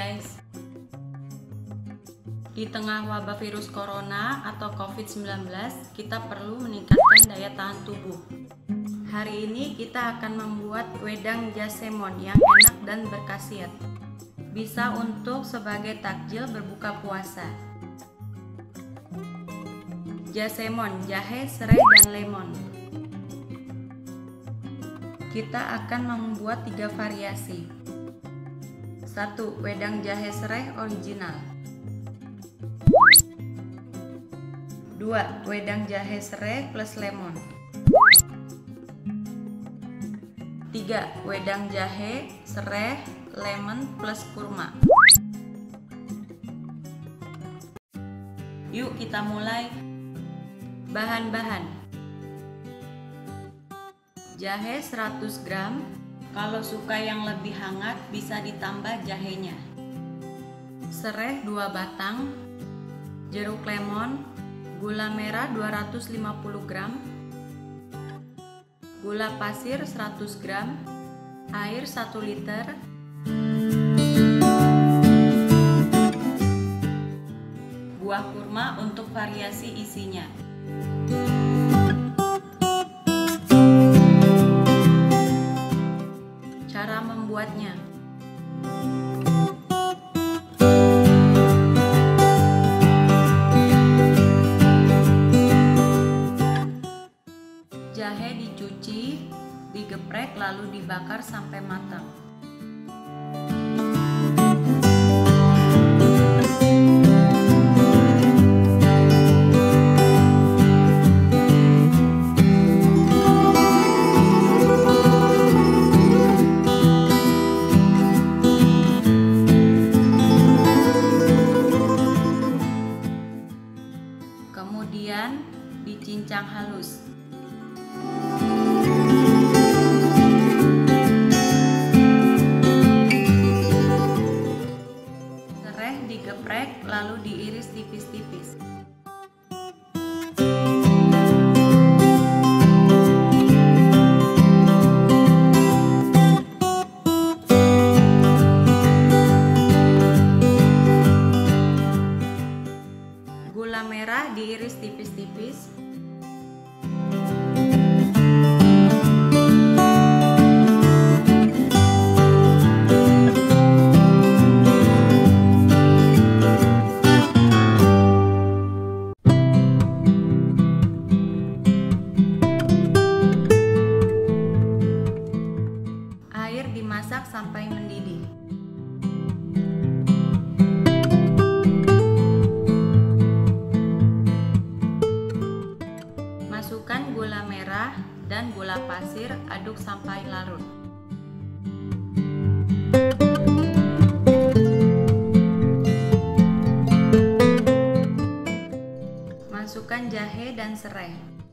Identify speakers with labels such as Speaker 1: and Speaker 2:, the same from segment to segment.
Speaker 1: guys. Di tengah wabah virus corona atau COVID-19, kita perlu meningkatkan daya tahan tubuh. Hari ini kita akan membuat wedang jasemon yang enak dan berkhasiat. Bisa untuk sebagai takjil berbuka puasa. Jasemon, jahe, serai, dan lemon. Kita akan membuat 3 variasi. 1. Wedang jahe serai original. 2. Wedang jahe serai plus lemon. 3. Wedang jahe serai lemon plus kurma. Yuk kita mulai. Bahan-bahan: jahe 100 gram. Kalau suka yang lebih hangat bisa ditambah jahenya. Serai 2 batang, jeruk lemon, gula merah 250 gram, gula pasir 100 gram, air 1 liter, buah kurma untuk variasi isinya. Cara membuatnya: jahe dicuci, digeprek lalu dibakar sampai matang. Kemudian dicincang halus. Serai digeprek lalu diiris tipis-tipis. Gula merah diiris tipis-tipis. Air dimasak sampai mendidih. Masukkan gula merah dan gula pasir, aduk sampai larut. Masukkan jahe dan serai.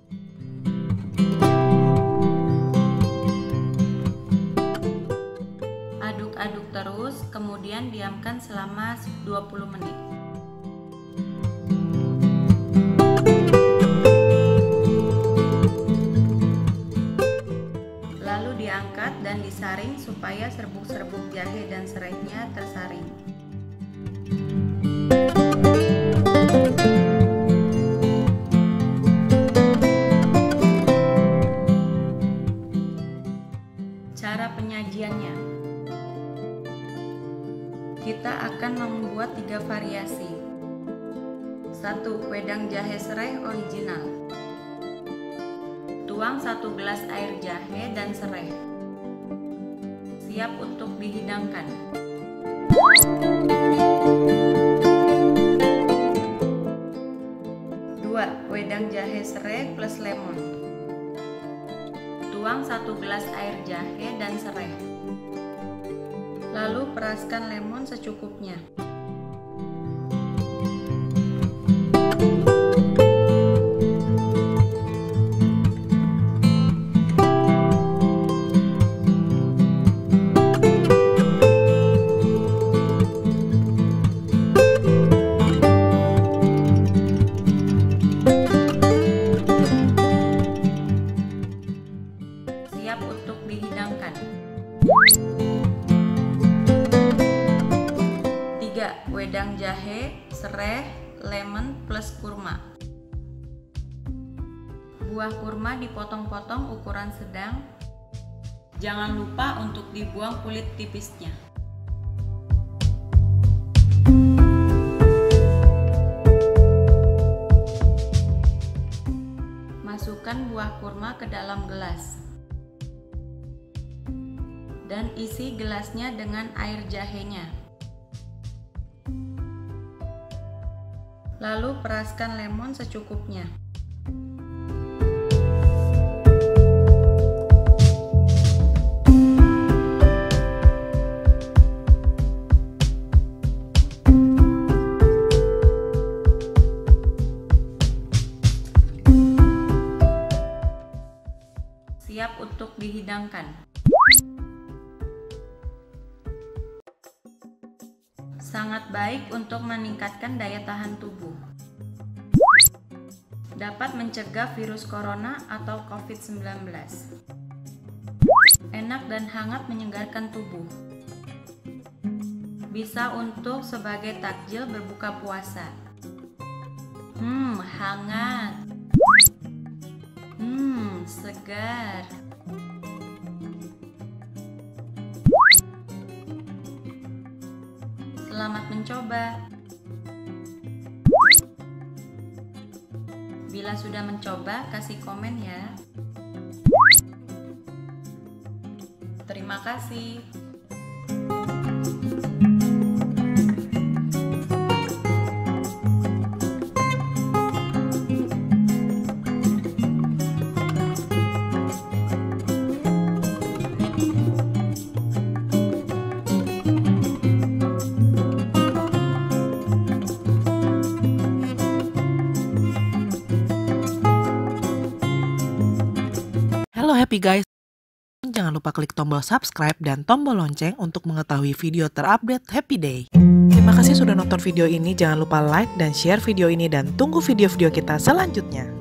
Speaker 1: Aduk-aduk terus, kemudian diamkan selama 20 menit. Lalu diangkat dan disaring supaya serbuk-serbuk jahe dan serainya tersaring. Cara penyajiannya: kita akan membuat 3 variasi. 1. Wedang jahe serai original. Tuang 1 gelas air jahe dan serai. Siap untuk dihidangkan. 2. Wedang jahe serai plus lemon. Tuang 1 gelas air jahe dan serai. Lalu peraskan lemon secukupnya. Siap untuk dihidangkan. juga wedang jahe, serai, lemon plus kurma. Buah kurma dipotong-potong ukuran sedang. Jangan lupa untuk dibuang kulit tipisnya. Masukkan buah kurma ke dalam gelas dan isi gelasnya dengan air jahenya. Lalu peraskan lemon secukupnya. Siap untuk dihidangkan. Sangat baik untuk meningkatkan daya tahan tubuh. Dapat mencegah virus corona atau COVID-19. Enak dan hangat menyegarkan tubuh. Bisa untuk sebagai takjil berbuka puasa. Hangat. Segar. Selamat mencoba. Bila sudah mencoba, kasih komen ya. Terima kasih.
Speaker 2: Halo happy guys, jangan lupa klik tombol subscribe dan tombol lonceng untuk mengetahui video terupdate Happy Day. Terima kasih sudah nonton video ini, jangan lupa like dan share video ini dan tunggu video-video kita selanjutnya.